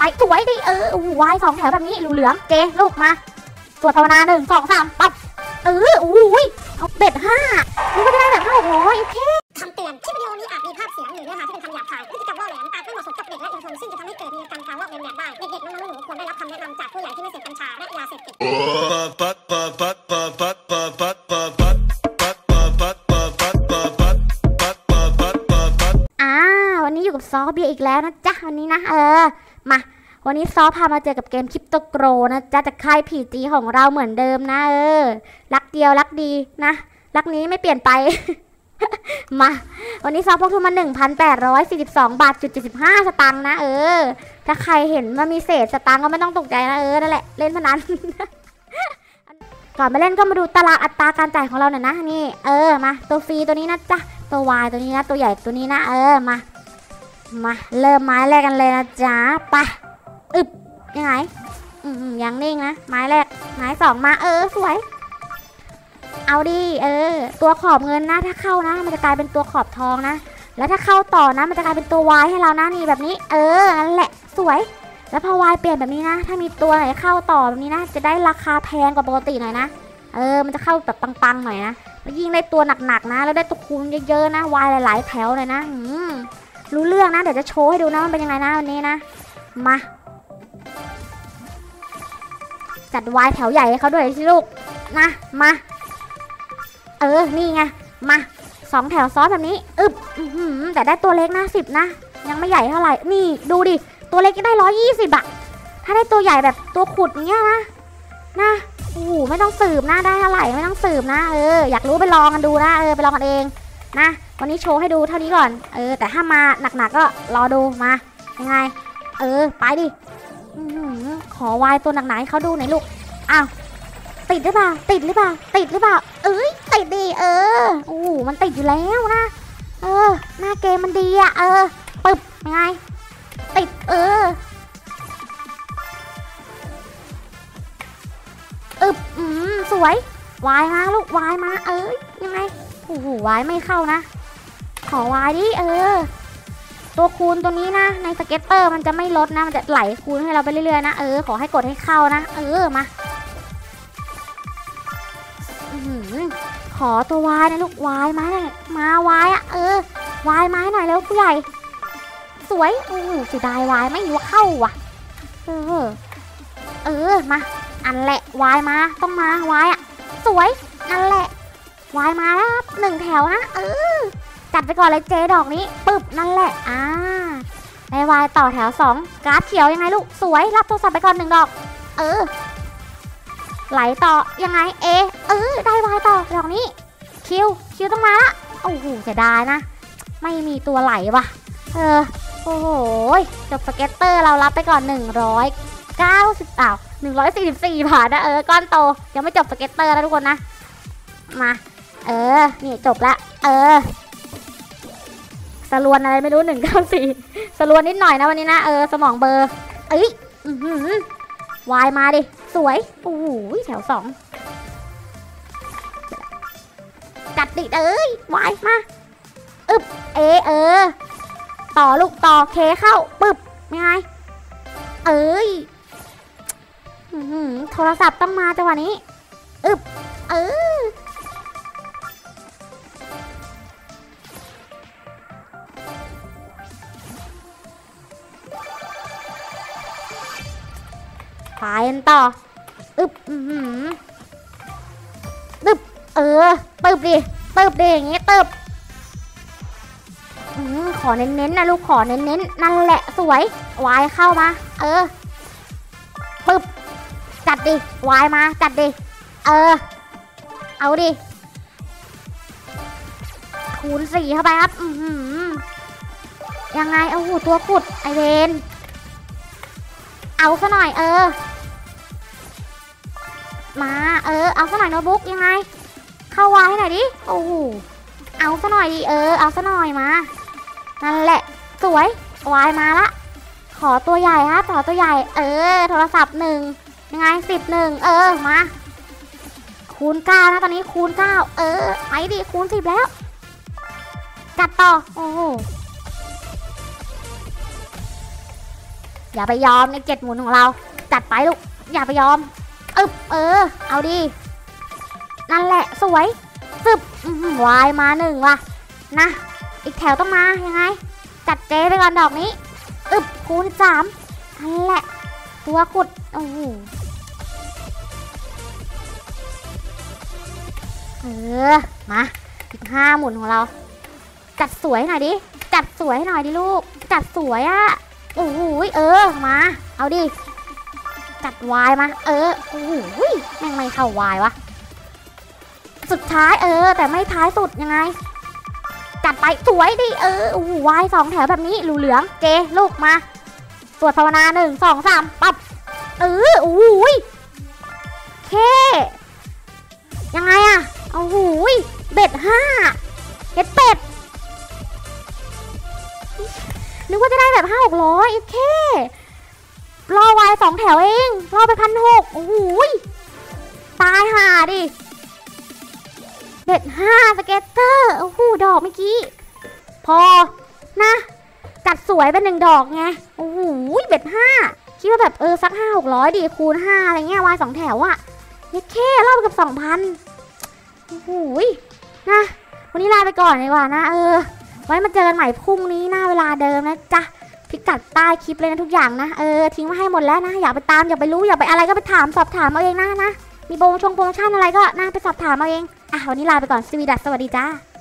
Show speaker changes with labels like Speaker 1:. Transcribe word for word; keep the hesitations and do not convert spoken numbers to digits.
Speaker 1: ไปสวยดิเออวายสองแถวแบบนี้เหลืองเจลูกมาสวดภาวนาหนึ่งสองสามปั๊บเอออุ้ยเอาเบ็ดห้านี่ก็ได้แบบห้าร้อยโอเค
Speaker 2: คำเตือนคลิปวิดีโอนี้อาจมีภาพเสียงหรือเนื้อหาที่เป็นคำหยาบคายพฤติกรรมล่อแหลมอาจไม่เหมาะสมกับเด็กและเยาวชนซึ่งจะทำให้เกิดมีอาการภาวะเวียนแหวนได้เด็กๆน้องๆหนูควรได้รับคำแนะนำจากผู้ใหญ่ที่ไม่เสพกัญชาและยาเสพติด
Speaker 1: อ่าวันนี้อยู่กับซอเบียอีกแล้วนะจ๊ะวันนี้นะเออมาวันนี้ซอพามาเจอกับเกมคริปโตโกรนะจ๊ะจากค่ายพีจีของเราเหมือนเดิมนะเออรักเดียวรักดีนะรักนี้ไม่เปลี่ยนไป มาวันนี้ซอพกทุนมา หนึ่งพันแปดร้อยสี่สิบสอง บาทจุดเจ็ดสิบห้าสตางค์นะเออถ้าใครเห็นว่ามีเศษสตางค์ก็ไม่ต้องตกใจนะเออนั่นแหละเล่นพนัน ก่อนมาเล่นก็มาดูตารางอัตราการจ่ายของเราหน่อยนะนี่เออมาตัวฟรีตัวนี้นะจ๊ะตัววายตัวนี้นะตัวใหญ่ตัวนี้นะเออมามาเริ่มไม้แรกกันเลยนะจ๊ะไปอึบยังไงอืมยังนิ่งนะไม้แรกไม้สองมาเออสวยเอาดิเออตัวขอบเงินนะถ้าเข้านะมันจะกลายเป็นตัวขอบทองนะแล้วถ้าเข้าต่อนะมันจะกลายเป็นตัววายให้เรานะนี่แบบนี้เออนั่นแหละสวยแล้วพอวายเปลี่ยนแบบนี้นะถ้ามีตัวไหนเข้าต่อแบบนี้นะจะได้ราคาแพงกว่าปกติหน่อยนะเออมันจะเข้าแบบปังๆหน่อยนะแล้วยิ่งได้ตัวหนักๆนะแล้วได้ตัวคูณเยอะๆนะวายหลายๆแถวเลยนะอืมรู้เรื่องนะเดี๋ยวจะโชว์ให้ดูนะมันเป็นยังไงนะวันนี้นะมาจัดวายแถวใหญ่ให้เขาด้วยสิลูกนะมาเออนี่ไงมาสองแถวซ้อนแบบนี้อึบแต่ได้ตัวเล็กนะสิบนะยังไม่ใหญ่เท่าไหร่นี่ดูดิตัวเล็กก็ได้ร้อยยี่สิบอะถ้าได้ตัวใหญ่แบบตัวขุดเงี้ยนะนะโอ้โหไม่ต้องสืบนะได้เท่าไหร่ไม่ต้องสืบนะเอออยากรู้ไปลองกันดูนะเออไปลองกันเองนะวันนี้โชว์ให้ดูเท่านี้ก่อนเออแต่ถ้ามาหนักๆก็รอดูมายังไงเออไปดิขอวายตัวหนักๆให้เขาดูหน่อยลูกอ้าวติดหรือเปล่าติดหรือเปล่าติดหรือเปล่าเอ้ยติดดิเออโอ้มันติดอยู่แล้วนะเออหน้าเกมมันดีอะเออปึ๊บยังไงติดเอออึบอืมสวยวายมาลูกวายมาเอ้ยยังไงโอ้โหวายไม่เข้านะขอวายดิเออตัวคูณตัวนี้นะในสเก็ตเตอร์มันจะไม่ลดนะมันจะไหลคูณให้เราไปเรื่อยๆนะเออขอให้กดให้เข้านะเออมาขอตัววายนะลูกวายมาเลยมาวายอ่ะเออวายมาหน่อยแล้วผู้ใหญ่สวยโอ้เสียดายวายไม่รู้เข้าว่ะเออเออมาอันแหละวายมาต้องมาวายอ่ะสวยนั่นแหละวายมาแล้วหนึ่งแถวนะเออจัดไปก่อนเลยเจดอกนี้ปึ๊บนั่นแหละอ่าได้วายต่อแถวสองการ์ดเขียวยังไงลูกสวยรับโทรศัพท์ไปก่อนหนึ่งดอกเออไหลต่อยังไงเอเออได้วายต่อดอกนี้คิวคิวต้องมาละโอ้โหเสียดายนะไม่มีตัวไหลว่ะเออโอ้โหจบสเก็ตเตอร์เรารับไปก่อนหนึ่งร้อยเก้าสิบอ้าวหนึ่งร้อยสี่สิบสี่บาทนะเออก้อนโตยังไม่จบสเก็ตเตอร์นะทุกคนนะมาเออนี่จบละเออสลวนอะไรไม่รู้หนึ่งเก้าสี่สลวนนิดหน่อยนะวันนี้นะเออสมองเบอร์เอ้ยวายมาดิสวยโอ้โหแถวสองจัดดิเอ้ยวายมาอึบเอเออต่อลูกต่อเคเข้าปึ๊บยังไงเอ้ยโทรศัพท์ต้องมาจังหวะนี้อึบเออไปกันต่ออึบอืมตึบเออตึบดิตึบดิอย่างงี้ตึบอืมขอเน้นๆนะลูกขอเน้นๆนั่นแหละสวยวายเข้ามาเออปึ๊บจัดดิวายมาจัดดิเออเอาดิคูณสี่เข้าไปครับอืมยังไงเอาหูตัวขุดไอเวนเอาซะหน่อยเออมาเออเอาซะหน่อยโน้ตบุ๊กยังไงเข้าวายให้หน่อยดิโอ้โหเอาซะหน่อยดิเออเอาซะหน่อยมานั่นแหละสวยวายมาละขอตัวใหญ่ฮะขอตัวใหญ่เออโทรศัพท์หนึ่งยังไงสิบหนึ่งเออมาคูณเก้านะตอนนี้คูณเก้าเออไปดิคูณสิบแล้วจัดต่อโอ้อย่าไปยอมในเจ็ดหมุนของเราจัดไปลูกอย่าไปยอมอึบเออเอาดินั่นแหละสวยซึบวายมาหนึ่งว่ะนะอีกแถวต้องมายังไงจัดเจไปก่อนดอกนี้อึบคูณสามนั่นแหละตัวขุดโอ้โหเออมาอีกห้าหมุนของเราจัดสวยหน่อยดิจัดสวยหน่อยดิลูกจัดสวยอะโอ้โหเออมาเอาดิจัดวายมาเออโอ้โหแม่งไม่เข้าวายวะสุดท้ายเออแต่ไม่ท้ายสุดยังไงจัดไปสวยดิเออโอ้โหวายสองแถวแบบนี้เหลืองเจลูกมาตรวจภาวนาหนึ่งสองสามปั๊บเออโอ้โหเคยังไงอะโอ้โหเบ็ดห้าเฮ็ดเป็ดนึกว่าจะได้แบบห้าหกร้อยเครอวายสองแถวเองรอไปพันหกโอ้โหตายห่าดิเบ็ดห้าสเก็ตเตอร์โอ้โหดอกเมื่อกี้พอนะจัดสวยเป็นหนึ่งดอกไงโอ้โหเบ็ดห้าคิดว่าแบบเออสักห้าหกร้อยดิคูณห้าอะไรเงี้ยวายสองแถวอะเฮ็ดเครอบกับสองพันโอ้โหนะวันนี้ลาไปก่อนดีกว่านะเออไว้มาเจอกันใหม่พรุ่งนี้หน้าเวลาเดิมนะจ๊ะพิกัดใต้คลิปเลยนะทุกอย่างนะเออทิ้งมาให้หมดแล้วนะอย่าไปตามอย่าไปรู้อย่าไปอะไรก็ไปถามสอบถามเอาเองนะนะมีโปรโมชั่นโปรโมชั่นอะไรก็น่าไปสอบถามเอาเองอ่ะวันนี้ลาไปก่อนสวีดัสสวัสดีจ้า